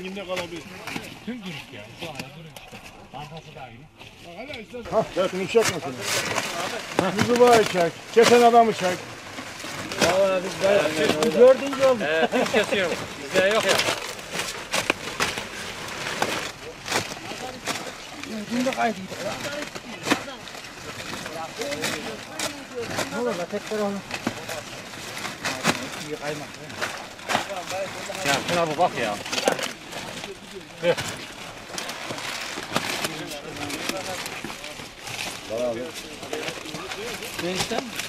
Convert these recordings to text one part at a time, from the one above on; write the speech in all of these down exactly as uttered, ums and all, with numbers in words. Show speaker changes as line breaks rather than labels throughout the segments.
renginde kalabilir.
Tüm dürüst yani. Şu ara dürüst işte. Arkası da aynı.
Hala istersen. Hah, ben şunu çekme seni. Müzüvayı çek. Kesen adamı çek.
Valla biz bayağı gördüğünüz oldu. Evet, biz kesiyoruz. Bizde yok ya. Şimdi kaydıydı. Ne olur la tekrar onu. İyi kaymak. Ya şuna bir bak ya. Ver. Ben istem mi?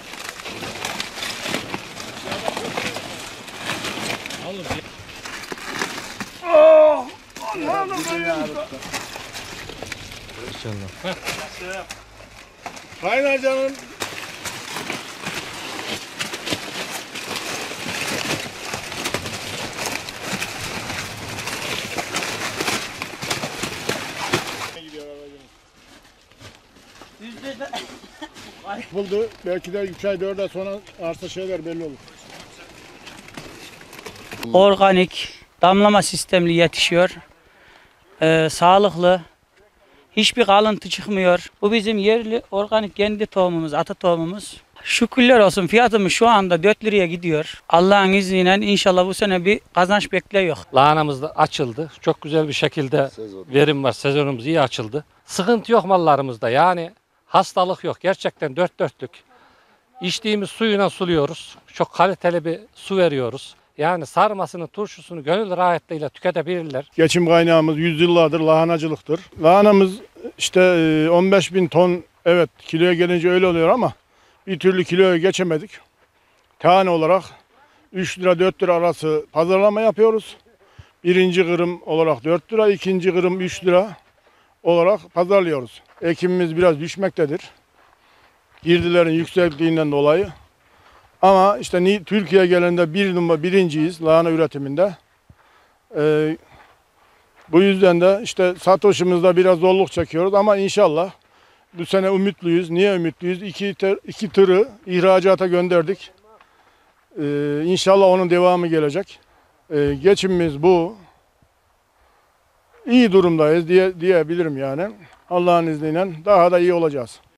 Oğlum ya.
Oh! Allah'ım benim.
İnşallah.
Kaynar canım. Buldu. Belki de üç ay dört ay sonra arsa şeyler belli olur.
Organik, damlama sistemli yetişiyor. Ee, sağlıklı. Hiçbir kalıntı çıkmıyor. Bu bizim yerli organik kendi tohumumuz, ata tohumumuz. Şükürler olsun fiyatımız şu anda dört liraya gidiyor. Allah'ın izniyle inşallah bu sene bir kazanç bekliyor.
Lahanamız da açıldı. Çok güzel bir şekilde verim var. Sezonumuz iyi açıldı. Sıkıntı yok mallarımızda. Yani hastalık yok. Gerçekten dört dörtlük. İçtiğimiz suyuna suluyoruz. Çok kaliteli bir su veriyoruz. Yani sarmasını, turşusunu gönül rahatlığıyla tüketebilirler.
Geçim kaynağımız yüzyıllardır lahanacılıktır. Lahanamız işte on beş bin ton, evet kiloya gelince öyle oluyor ama bir türlü kiloya geçemedik. Tane olarak üç lira dört lira arası pazarlama yapıyoruz. Birinci kırım olarak dört lira, ikinci kırım üç lira olarak pazarlıyoruz. Ekimimiz biraz düşmektedir. Girdilerin yüksekliğinden dolayı. Ama işte Türkiye genelinde bir numara birinciyiz lahana üretiminde. Ee, bu yüzden de işte satışımızda biraz zorluk çekiyoruz ama inşallah bu sene ümitliyiz. Niye ümitliyiz? İki, ter, iki tırı ihracata gönderdik. Ee, inşallah onun devamı gelecek. Ee, geçimimiz bu. İyi durumdayız diye diyebilirim yani. Allah'ın izniyle daha da iyi olacağız.